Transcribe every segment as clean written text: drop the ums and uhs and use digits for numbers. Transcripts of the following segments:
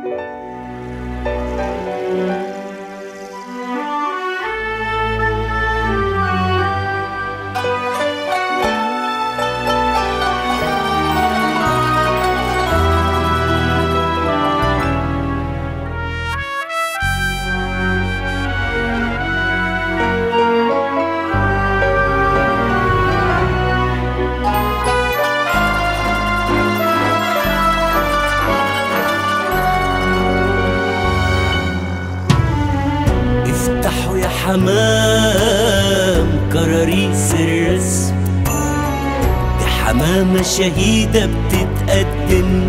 افتحوا يا حمام كراريس الرسم، دي حمامة شهيدة بتتقدم،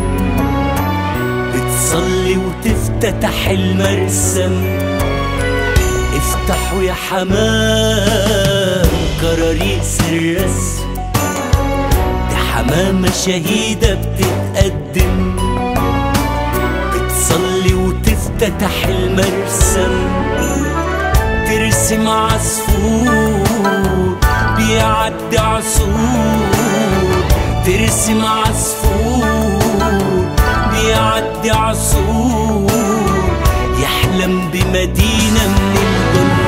بتصلي وتفتتح المرسم. افتحوا يا حمام كراريس الرسم، دي حمامة شهيدة بتتقدم، بتصلي وتفتتح المرسم. ترسم عصفور بيعدي عصور، ترسم عصفور بيعدي عصور، يحلم بمدينة من الظل.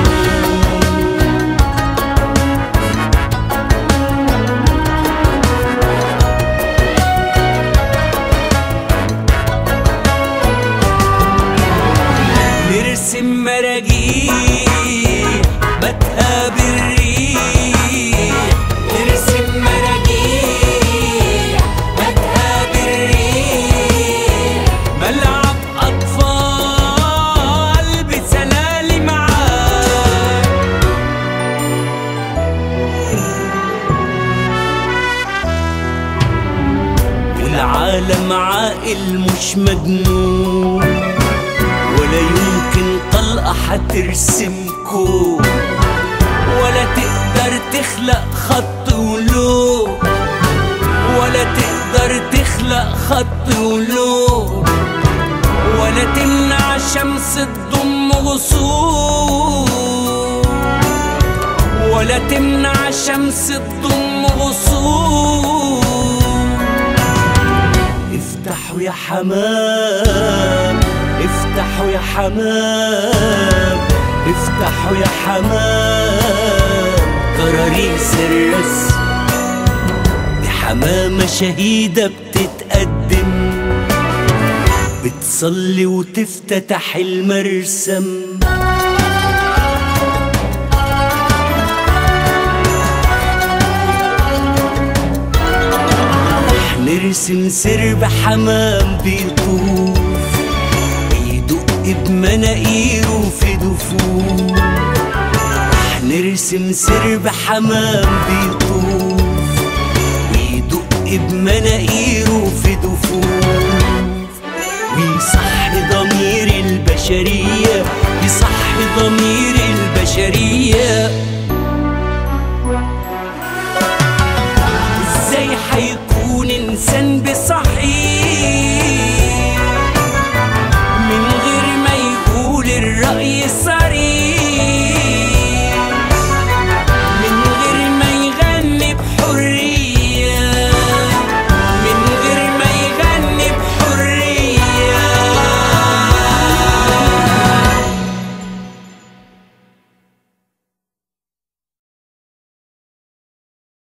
نرسم مراجيح بتها بالريح، نرسم مراجيح بتها بالريح، ملعب أطفال بسلالم عاد. والعالم عاقل مش مجنون، ولا يمكن طلقة حترسم كون، ولا تقدر تخلق خط ولون، ولا تقدر تخلق خط ولون، ولا تمنع شمس تضم غصون، ولا تمنع شمس تضم غصون. افتحوا يا حمام، افتحوا يا حمام، افتحوا يا حمام كراريس الرسم، دي حمامة شهيدة بتتقدم، بتصلي وتفتتح المرسم. نرسم سرب حمام بيطوف، يدق بمناقيره في دفوف. نرسم سرب حمام بيطوف، ويدق بمناقيره في دفوف، ويصحي ضمير البشرية، يصحي ضمير البشرية. ازاي حيكون انسان بصحة